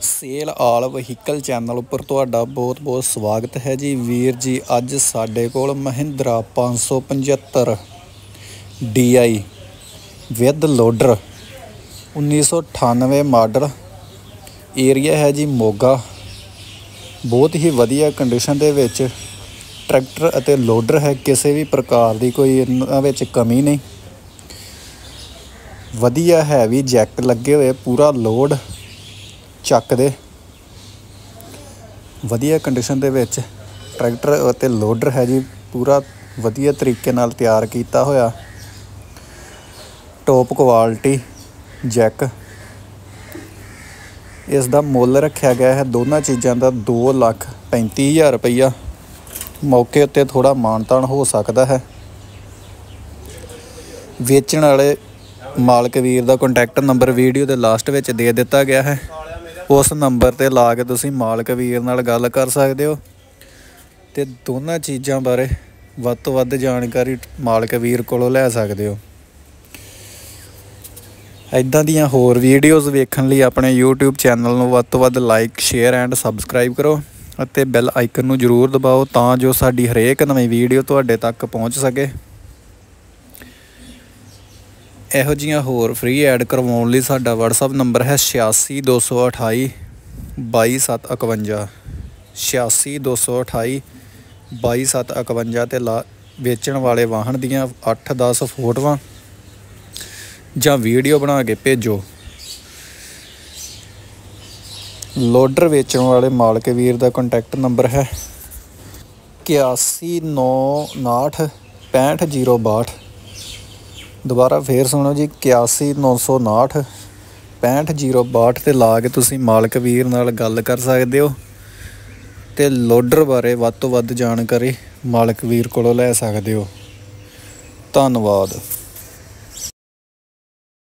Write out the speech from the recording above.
Sale ਆਲ vehicle channel ਉੱਪਰ ਤੁਹਾਡਾ ਬਹੁਤ ਸਵਾਗਤ ਹੈ ਜੀ। ਵੀਰ ਜੀ ਅੱਜ ਸਾਡੇ ਕੋਲ Mahindra 575 DI with loader 1998 model, area ਹੈ ਜੀ ਮੋਗਾ। ਬਹੁਤ ਹੀ ਵਧੀਆ ਕੰਡੀਸ਼ਨ ਦੇ ਵਿੱਚ ਟਰੈਕਟਰ ਅਤੇ ਲੋਡਰ ਹੈ, ਕਿਸੇ ਵੀ ਪ੍ਰਕਾਰ ਦੀ ਕੋਈ ਇਹਨਾਂ ਵਿੱਚ ਕਮੀ ਨਹੀਂ। ਵਧੀਆ ਹੈਵੀ ਜੈਕ ਲੱਗੇ ਹੋਏ, ਪੂਰਾ ਲੋਡ ਚੱਕਦੇ। ਵਧੀਆ ਕੰਡੀਸ਼ਨ ਦੇ ਵਿੱਚ ਟਰੈਕਟਰ ਅਤੇ ਲੋਡਰ ਹੈ ਜੀ, ਪੂਰਾ ਵਧੀਆ ਤਰੀਕੇ ਨਾਲ ਤਿਆਰ ਕੀਤਾ ਹੋਇਆ, ਟੋਪ ਕੁਆਲਿਟੀ ਜੈਕ। ਇਸ ਦਾ ਮੁੱਲ ਰੱਖਿਆ ਗਿਆ ਹੈ ਦੋਨਾਂ ਚੀਜ਼ਾਂ ਦਾ 2,35,000 ਰੁਪਈਆ। ਮੌਕੇ ਉੱਤੇ ਥੋੜ੍ਹਾ ਮਾਨਤਾਨ ਹੋ ਸਕਦਾ ਹੈ। ਵੇਚਣ ਵਾਲੇ ਮਾਲਕ ਵੀਰ ਦਾ ਕੰਟੈਕਟ ਨੰਬਰ ਵੀਡੀਓ ਦੇ ਲਾਸਟ ਵਿੱਚ ਦੇ ਦਿੱਤਾ ਗਿਆ ਹੈ। ਉਸ ਨੰਬਰ 'ਤੇ ਲਾ ਕੇ ਤੁਸੀਂ ਮਾਲਕ ਵੀਰ ਨਾਲ ਗੱਲ ਕਰ ਸਕਦੇ ਹੋ ਅਤੇ ਦੋਨਾਂ ਚੀਜ਼ਾਂ ਬਾਰੇ ਵੱਧ ਤੋਂ ਵੱਧ ਜਾਣਕਾਰੀ ਮਾਲਕ ਵੀਰ ਕੋਲੋਂ ਲੈ ਸਕਦੇ ਹੋ। ਇੱਦਾਂ ਦੀਆਂ ਹੋਰ ਵੀਡੀਓਜ਼ ਵੇਖਣ ਲਈ ਆਪਣੇ YouTube ਚੈਨਲ ਨੂੰ ਵੱਧ ਤੋਂ ਵੱਧ ਲਾਈਕ, ਸ਼ੇਅਰ ਐਂਡ ਸਬਸਕ੍ਰਾਈਬ ਕਰੋ ਅਤੇ ਬੈਲ ਆਈਕਨ ਨੂੰ ਜ਼ਰੂਰ ਦਬਾਓ ਤਾਂ ਜੋ ਸਾਡੀ ਹਰੇਕ ਨਵੀਂ ਵੀਡੀਓ ਤੁਹਾਡੇ ਤੱਕ ਪਹੁੰਚ ਸਕੇ। ਇਹੋ ਜਿਹੀਆਂ ਹੋਰ ਫ੍ਰੀ ਐਡ ਕਰਵਾਉਣ ਲਈ ਸਾਡਾ WhatsApp ਨੰਬਰ ਹੈ 86 228 22751 86 228 22751 ਅਤੇ ਵੇਚਣ ਵਾਲੇ ਵਾਹਨ ਦੀਆਂ 8-10 ਫੋਟੋਆਂ ਜਾਂ ਵੀਡੀਓ ਬਣਾ ਕੇ ਭੇਜੋ। ਲੋਡਰ ਵੇਚਣ ਵਾਲੇ ਮਾਲਕ ਵੀਰ ਦਾ ਕੰਟੈਕਟ ਨੰਬਰ ਹੈ 81 959 65 062। ਦੁਬਾਰਾ ਫੇਰ ਸੁਣੋ ਜੀ 81 959 65 062 'ਤੇ ਲਾ ਕੇ ਤੁਸੀਂ ਮਾਲਕ ਵੀਰ ਨਾਲ ਗੱਲ ਕਰ ਸਕਦੇ ਹੋ ਅਤੇ ਲੋਡਰ ਬਾਰੇ ਵੱਧ ਤੋਂ ਵੱਧ ਜਾਣਕਾਰੀ ਮਾਲਕ ਵੀਰ ਕੋਲੋਂ ਲੈ ਸਕਦੇ ਹੋ। ਧੰਨਵਾਦ।